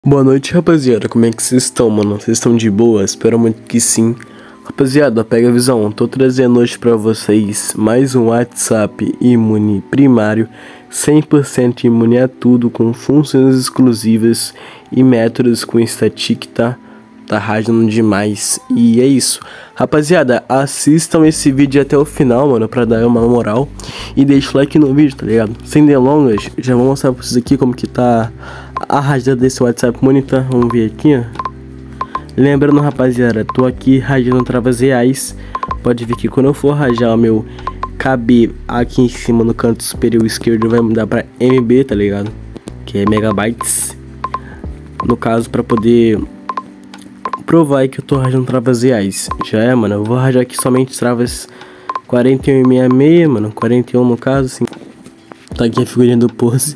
Boa noite, rapaziada, como é que vocês estão, mano? Vocês estão de boa? Espero muito que sim. Rapaziada, pega a visão, tô trazendo hoje pra vocês mais um WhatsApp imune primário 100% imune a tudo, com funções exclusivas e métodos com static, tá? Tá rajando demais. E é isso. Rapaziada, assistam esse vídeo até o final, mano, pra dar uma moral. E deixa o like no vídeo, tá ligado? Sem delongas, já vou mostrar pra vocês aqui como que tá a rajada desse WhatsApp Monitor. Vamos ver aqui, ó. Lembrando, rapaziada, tô aqui rajando travas reais. Pode ver que quando eu for rajar o meu KB aqui em cima no canto superior esquerdo, vai mudar pra MB, tá ligado? Que é megabytes. No caso, pra poder provar que eu tô rajando travas reais. Já é, mano, eu vou rajar aqui somente travas 41,66, mano, 41 no caso, assim. Tá aqui a figurinha do pose.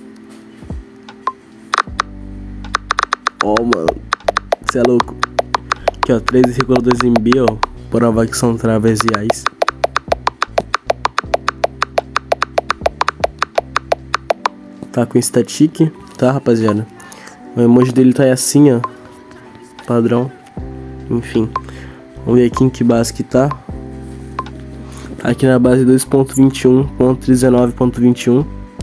Ó, mano, cê é louco. Aqui, ó, 3,2 MB, ó, provar que são travas reais. Tá com static, tá, rapaziada? O emoji dele tá assim, ó, padrão. Enfim, vamos ver aqui em que base que tá. Aqui na base 2.21.19.21.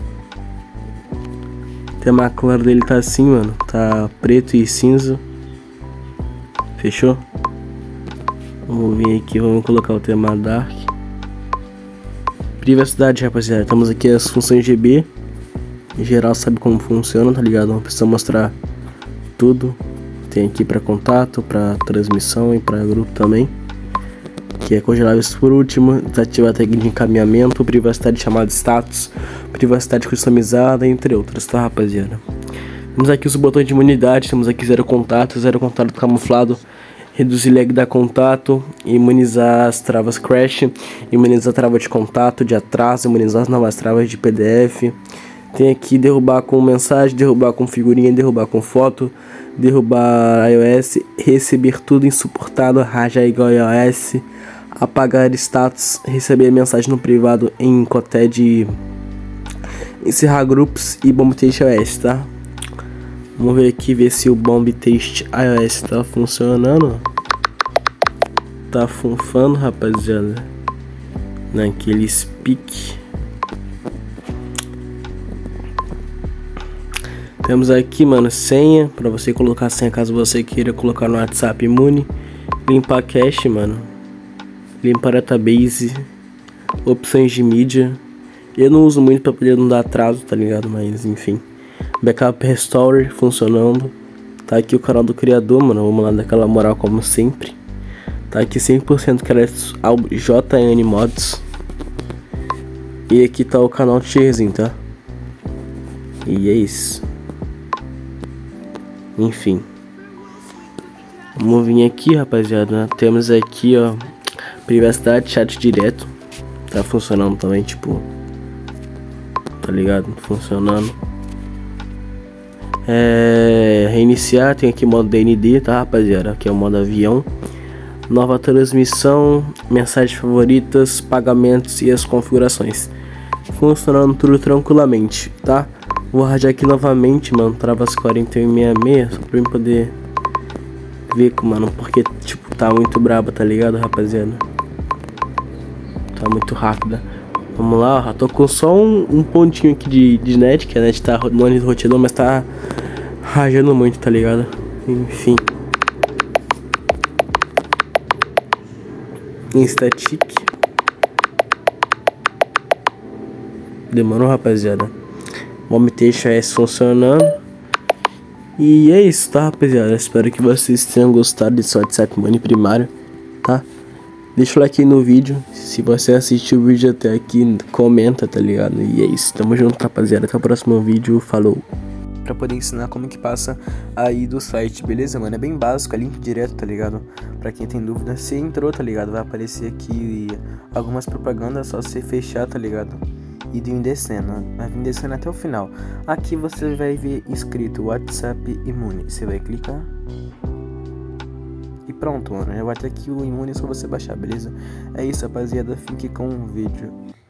O tema claro dele tá assim, mano. Tá preto e cinza. Fechou? Vamos vir aqui, vamos colocar o tema dark. Privacidade, rapaziada. Temos aqui as funções GB. Em geral sabe como funciona, tá ligado? Não precisa mostrar tudo. Tem aqui para contato, para transmissão e para grupo também. Que é congeláveis por último. Desativar a tag de encaminhamento, privacidade chamada status, privacidade customizada, entre outras, tá, rapaziada? Temos aqui os botões de imunidade. Temos aqui zero contato camuflado, reduzir lag da contato, imunizar as travas crash, imunizar a trava de contato, de atraso, imunizar as novas travas de PDF. Tem aqui derrubar com mensagem, derrubar com figurinha, derrubar com foto, derrubar iOS, receber tudo insuportável, rajar igual iOS, apagar status, receber mensagem no privado em Coted, encerrar grupos e bomb test iOS, tá? Vamos ver aqui, ver se o bomb test iOS tá funcionando. Tá funfando, rapaziada. Naquele speak. Temos aqui, mano, senha, pra você colocar a senha caso você queira colocar no WhatsApp imune. Limpar cache, mano. Limpar database. Opções de mídia. Eu não uso muito pra poder não dar atraso, tá ligado? Mas, enfim. Backup Restore funcionando. Tá aqui o canal do criador, mano. Vamos lá daquela moral como sempre. Tá aqui 100% créditos ao JN Mods. E aqui tá o canal do Tierzinho, tá? E é isso. Enfim, vamos vir aqui, rapaziada. Temos aqui, ó, privacidade, chat direto. Tá funcionando também, tipo, tá ligado? Funcionando. Reiniciar, tem aqui modo DND, tá, rapaziada? Aqui é o modo avião. Nova transmissão, mensagens favoritas, pagamentos e as configurações. Funcionando tudo tranquilamente, tá? Vou rajar aqui novamente, mano, travas 41,66, só pra eu poder ver, mano, porque, tipo, tá muito braba, tá ligado, rapaziada? Tá muito rápida. Vamos lá, ó, tô com só um pontinho aqui de net, que a net tá no roteador, mas tá rajando muito, tá ligado? Enfim. Instatic. Demorou, rapaziada. Vamos deixar esse funcionando. E é isso, tá, rapaziada? Espero que vocês tenham gostado desse WhatsApp Money primário, tá? Deixa o like aí no vídeo. Se você assistiu o vídeo até aqui, comenta, tá ligado? E é isso, tamo junto, rapaziada. Até o próximo vídeo, falou. Pra poder ensinar como que passa aí do site, beleza, mano? É bem básico, é link direto, tá ligado? Pra quem tem dúvida, se entrou, tá ligado? Vai aparecer aqui algumas propagandas, só você fechar, tá ligado? E vir descendo, vai vir descendo até o final. Aqui você vai ver escrito WhatsApp Imune. Você vai clicar e pronto, mano. Já vai ter aqui o Imune, é só você baixar, beleza? É isso, rapaziada. Fique com o vídeo.